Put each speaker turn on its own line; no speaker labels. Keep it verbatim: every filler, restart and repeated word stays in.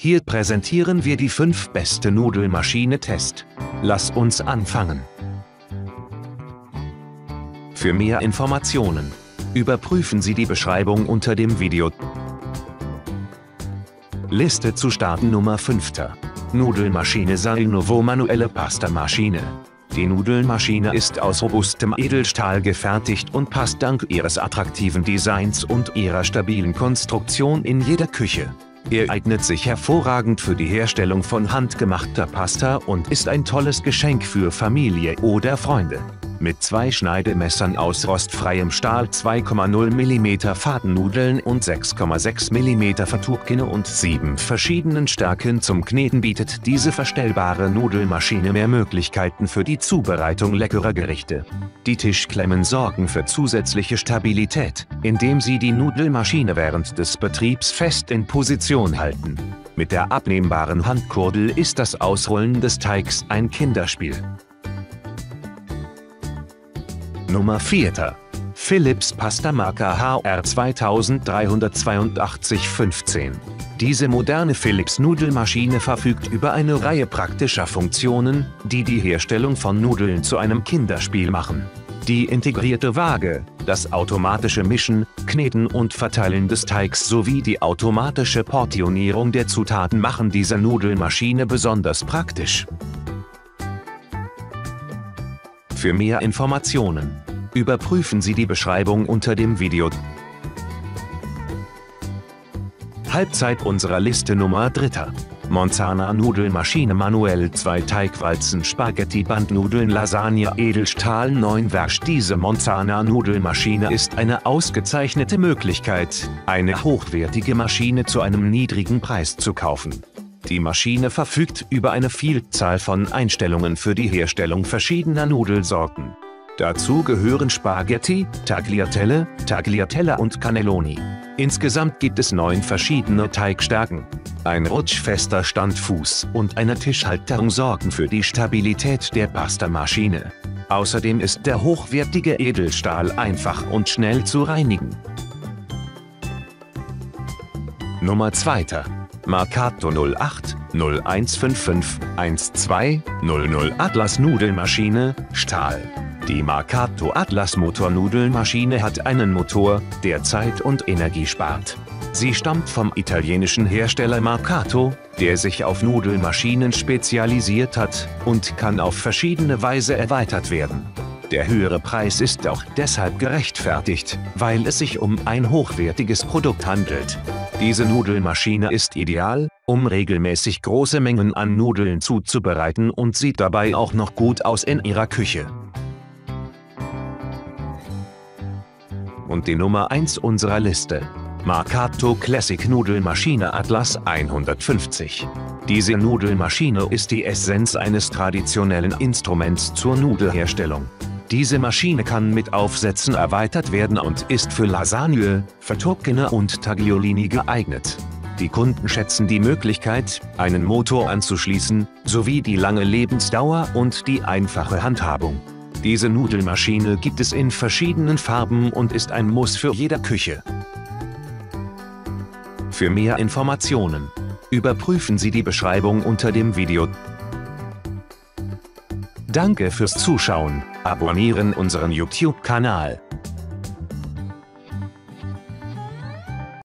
Hier präsentieren wir die fünf beste Nudelmaschine-Test. Lass uns anfangen. Für mehr Informationen überprüfen Sie die Beschreibung unter dem Video. Liste zu starten Nummer fünf. Nudelmaschine Salnovo manuelle Pastamaschine. Die Nudelmaschine ist aus robustem Edelstahl gefertigt und passt dank ihres attraktiven Designs und ihrer stabilen Konstruktion in jeder Küche. Er eignet sich hervorragend für die Herstellung von handgemachter Pasta und ist ein tolles Geschenk für Familie oder Freunde. Mit zwei Schneidemessern aus rostfreiem Stahl, zwei Komma null Millimeter Fadennudeln und sechs Komma sechs Millimeter Verturkine und sieben verschiedenen Stärken zum Kneten bietet diese verstellbare Nudelmaschine mehr Möglichkeiten für die Zubereitung leckerer Gerichte. Die Tischklemmen sorgen für zusätzliche Stabilität, indem sie die Nudelmaschine während des Betriebs fest in Position halten. Mit der abnehmbaren Handkurbel ist das Ausrollen des Teigs ein Kinderspiel. Nummer vier. Philips Pastamaker H R zweitausenddreihundertzweiundachtzig fünfzehn. Diese moderne Philips Nudelmaschine verfügt über eine Reihe praktischer Funktionen, die die Herstellung von Nudeln zu einem Kinderspiel machen. Die integrierte Waage, das automatische Mischen, Kneten und Verteilen des Teigs sowie die automatische Portionierung der Zutaten machen diese Nudelmaschine besonders praktisch. Für mehr Informationen überprüfen Sie die Beschreibung unter dem Video. Halbzeit unserer Liste Nummer drei. Monzana Nudelmaschine manuell zwei Teigwalzen Spaghetti Bandnudeln Lasagne Edelstahl neun Wersch. Diese Monzana Nudelmaschine ist eine ausgezeichnete Möglichkeit, eine hochwertige Maschine zu einem niedrigen Preis zu kaufen. Die Maschine verfügt über eine Vielzahl von Einstellungen für die Herstellung verschiedener Nudelsorten. Dazu gehören Spaghetti, Tagliatelle, Tagliatella und Cannelloni. Insgesamt gibt es neun verschiedene Teigstärken. Ein rutschfester Standfuß und eine Tischhalterung sorgen für die Stabilität der Pastamaschine. Außerdem ist der hochwertige Edelstahl einfach und schnell zu reinigen. Nummer zwei. Marcato null acht null eins fünf fünf eins zwei null null Atlas Nudelmaschine, Stahl. Die Marcato Atlas Motornudelmaschine hat einen Motor, der Zeit und Energie spart. Sie stammt vom italienischen Hersteller Marcato, der sich auf Nudelmaschinen spezialisiert hat, und kann auf verschiedene Weise erweitert werden. Der höhere Preis ist auch deshalb gerechtfertigt, weil es sich um ein hochwertiges Produkt handelt. Diese Nudelmaschine ist ideal, um regelmäßig große Mengen an Nudeln zuzubereiten und sieht dabei auch noch gut aus in Ihrer Küche. Und die Nummer eins unserer Liste. Marcato Classic Nudelmaschine Atlas hundertfünfzig. Diese Nudelmaschine ist die Essenz eines traditionellen Instruments zur Nudelherstellung. Diese Maschine kann mit Aufsätzen erweitert werden und ist für Lasagne, Verturkine und Tagliolini geeignet. Die Kunden schätzen die Möglichkeit, einen Motor anzuschließen, sowie die lange Lebensdauer und die einfache Handhabung. Diese Nudelmaschine gibt es in verschiedenen Farben und ist ein Muss für jede Küche. Für mehr Informationen überprüfen Sie die Beschreibung unter dem Video. Danke fürs Zuschauen, abonnieren unseren YouTube-Kanal.